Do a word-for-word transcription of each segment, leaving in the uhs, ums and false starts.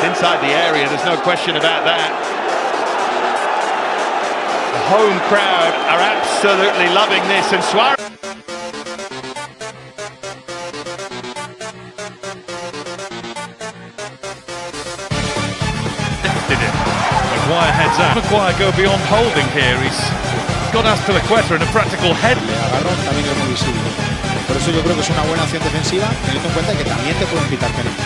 inside the area, there's no question about that. The home crowd are absolutely loving this, and Suarez... Maguire heads out. Maguire go beyond holding here. He's got Azpilicueta in a practical head. Le agarró, también es muy visible. Por eso yo creo que es una buena acción defensiva, teniendo en cuenta que también te pueden pitar penalti.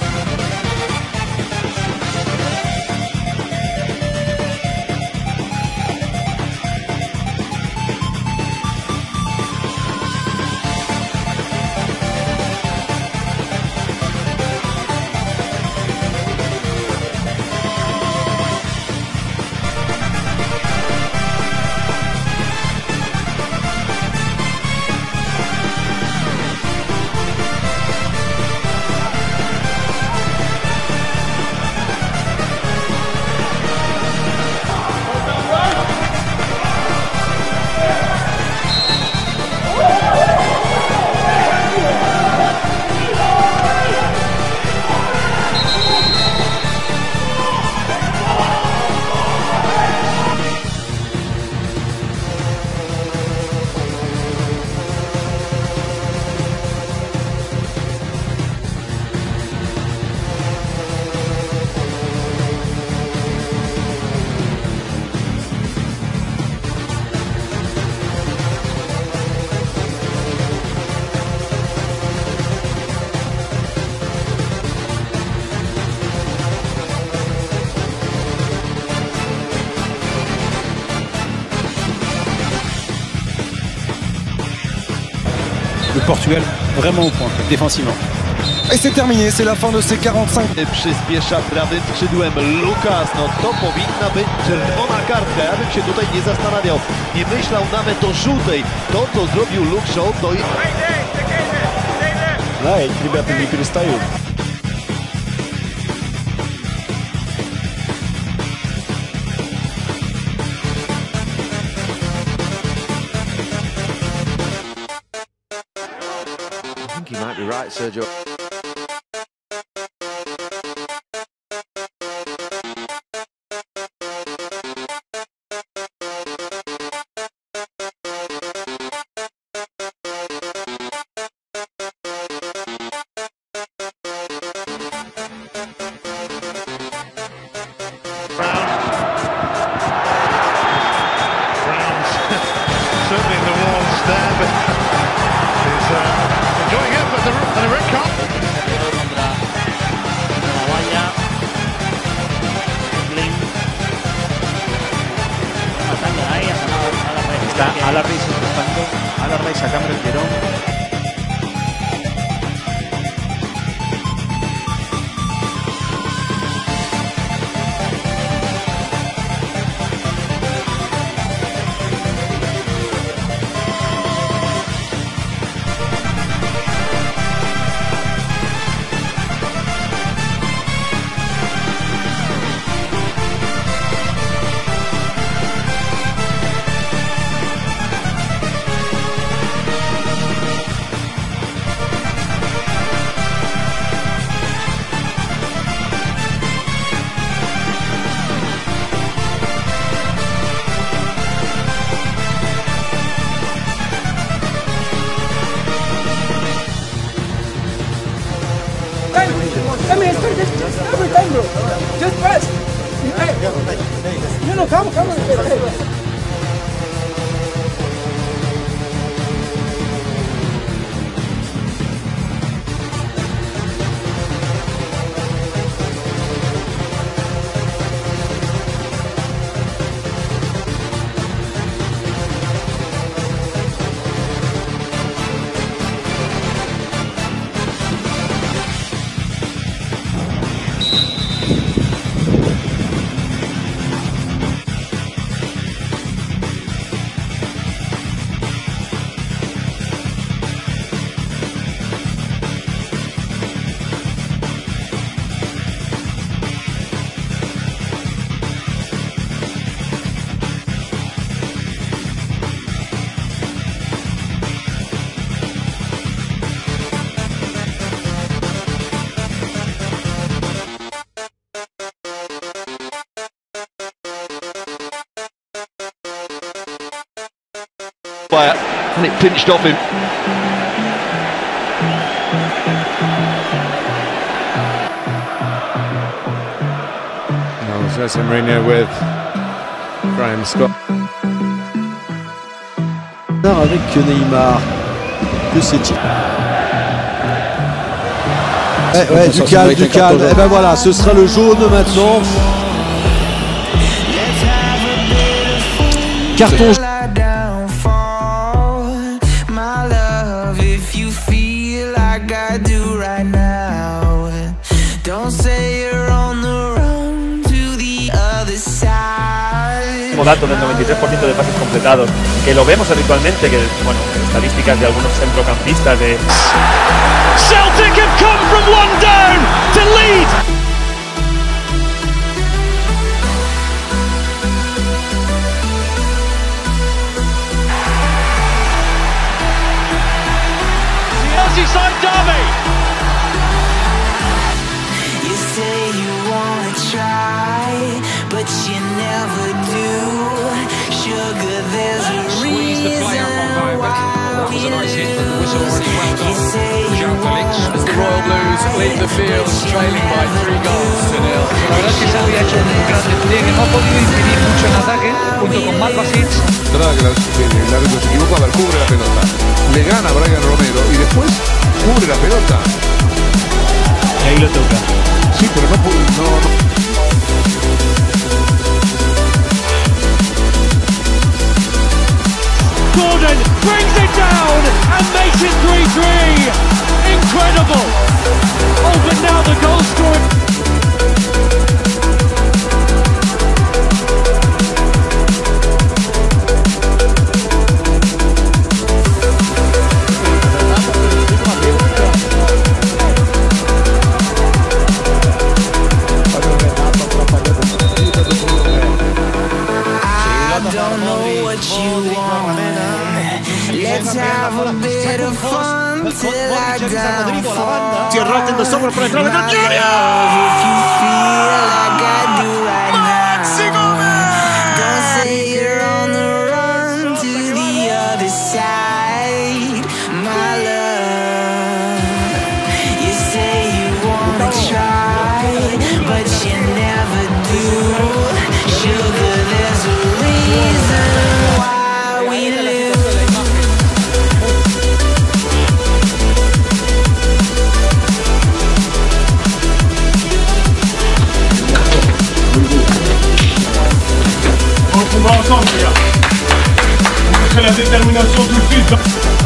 Le Portugal vraiment au point, défensivement. Et c'est terminé, c'est la fin de ces quarante-cinq. Przyspiesza prawym skrzydłem Lukas, no to powinna być czerwona kartka, ja bym się tutaj nie zastanawiał, nie myślał nawet o żółtej, to co zrobił Luke Shaw, to jest... Да, эти ребята не перестают. I think you might be right, Sergio. Certainly in the walls there, but he's uh, enjoying it, but the, the red card. La valla. Blin. Matando ahí, ha sonado a la raíz. Está Alarrey empujando, Alarrey sacando el tirón. Come here, just, just every time, bro. Just press. Hey. No, no, come, come. Hey. by it, and it pinched off him. Jose Mourinho with Graham Scott. Avec Neymar, que c'est-il? Ouais, ouais, du calme, du calme. Et ben voilà, ce sera le jaune maintenant. Carton. Datos del noventa y tres por ciento de pases completados, que lo vemos habitualmente, que bueno, estadísticas de algunos centrocampistas de Celtic have come from one down to lead. Merseyside derby. You say you wanna try, but you never do. Sugar, there's a reason why we lose. You say you wanna as the Royal Blues lead the field, trailing by three goals to nil. La verdad es que Xavi ha hecho un gran despliegue, no ha podido incidir mucho en ataque, junto con Malvasic. Entrada que el árbitro se equivoca, a ver, cubre la pelota. Le gana a Brian Romero y después cubre la pelota. Y ahí lo toca. Sí, pero no pudo. No, no. Gordon brings it down and makes it three three. Incredible. Oh, but now the goal scoring. Cierra haciendo sombra por detrás de Cantoria. Maxi Gómez. Don't say you're on the run to the other side, my love. You say you wanna try, but you never do. Sugar, there's a reason why we lose. Ensemble, les gars. On fait la détermination tout de suite.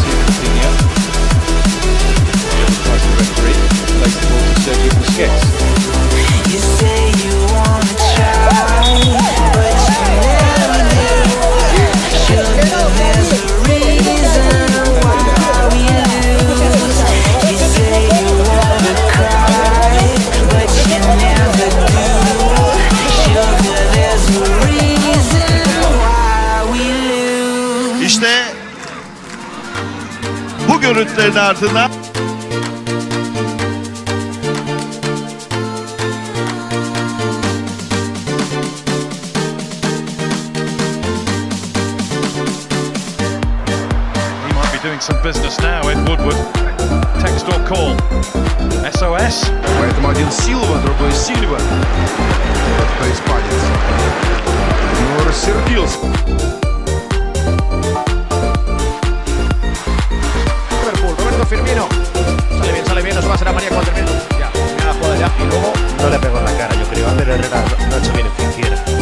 You say you wanna try, but you never do. Sugar, there's a reason why we lose. You say you wanna cry, but you never do. Sugar, there's a reason why we lose. İşte bu görüntülerin ardından Doing some business now in Woodward. Text or call. S O S. Поэтому один Силва, другой Сильва. Кто испанец. Ну, рассердился. Liverpool, Roberto Firmino. Sale bien, sale bien, eso va a ser a María cuatro minutos. Ya, ya la jugada ya. Y luego No le pegó en la cara, yo creo. Ander Herrera no ha hecho bien en fin,